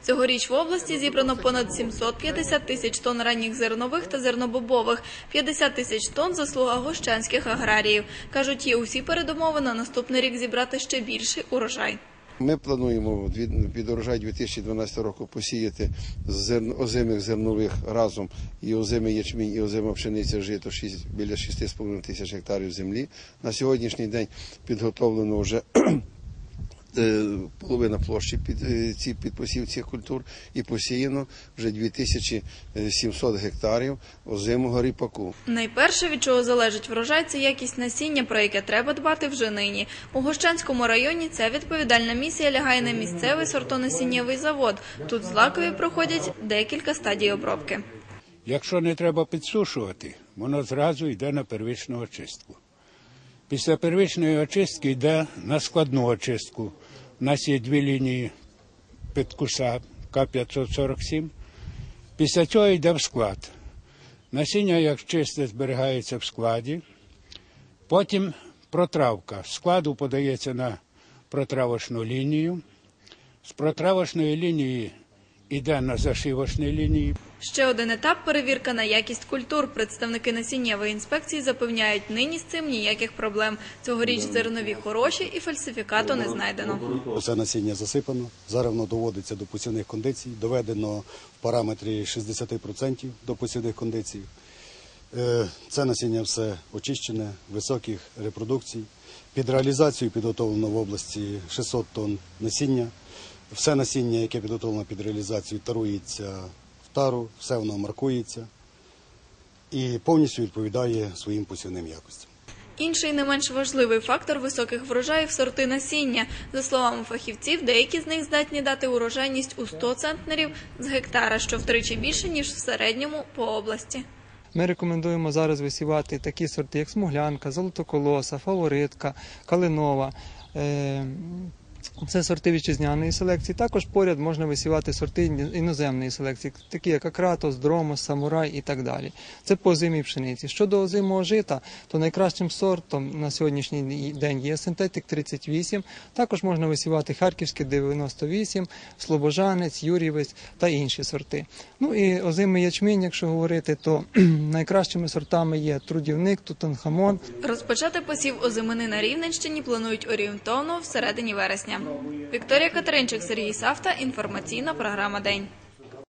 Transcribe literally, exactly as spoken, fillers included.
Цьогоріч в області зібрано понад сімсот п'ятдесят тисяч тонн ранніх зернових та зернобобових, п'ятдесят тисяч тонн – заслуга гощанських аграріїв. Кажуть, є усі передумови на наступний рік зібрати ще більший урожай. Ми плануємо під урожай дві тисячі дванадцятого року посіяти озимих зернових разом і озимий ячмінь, і озима пшениця, жито біля шести з половиною тисяч гектарів землі. На сьогоднішній день підготовлено вже половина площі під ці під посів цих культур і посіяно вже дві тисячі сімсот гектарів озимого ріпаку. Найперше, від чого залежить врожай, це якість насіння, про яке треба дбати вже нині. У Гощанському районі ця відповідальна місія лягає на місцевий сортонасіннєвий завод. Тут злакові проходять декілька стадій обробки. Якщо не треба підсушувати, воно зразу йде на первичну очистку. Після первичної очистки йде на складну очистку. У нас є дві лінії підкуса К п'ятсот сорок сім. Після цього йде в склад. Насіння, як чисте, зберігається в складі. Потім протравка. З складу подається на протравочну лінію. З протравочної лінії йде на зашивочні лінії. Ще один етап – перевірка на якість культур. Представники насіннєвої інспекції запевняють, нині з цим ніяких проблем. Цьогоріч зернові хороші і фальсифікату не знайдено. Усе насіння засипано, зараз воно доводиться до посівних кондицій, доведено в параметрі шістдесят відсотків до посівних кондицій. Це насіння все очищене, високих репродукцій. Під реалізацію підготовлено в області шістсот тонн насіння. Все насіння, яке підготовлено під реалізацію, тарується в тару, все воно маркується і повністю відповідає своїм посівним якостям. Інший не менш важливий фактор високих врожаїв – сорти насіння. За словами фахівців, деякі з них здатні дати урожайність у сто центнерів з гектара, що втричі більше, ніж в середньому по області. Ми рекомендуємо зараз висівати такі сорти, як смуглянка, золотоколоса, фаворитка, калинова. Це сорти вітчизняної селекції. Також поряд можна висівати сорти іноземної селекції, такі як Акратос, Дромос, Самурай і так далі. Це по озимій пшениці. Щодо озимого жита, то найкращим сортом на сьогоднішній день є синтетик тридцять вісім. Також можна висівати Харківський дев'яносто вісім, Слобожанець, Юрівець та інші сорти. Ну і озимий ячмінь, якщо говорити, то найкращими сортами є Трудівник, Тутанхамон. Розпочати посів озимини на Рівненщині планують орієнтовно в середині вересня. Вікторія Катеринчик, Сергій Савта. Інформаційна програма «День».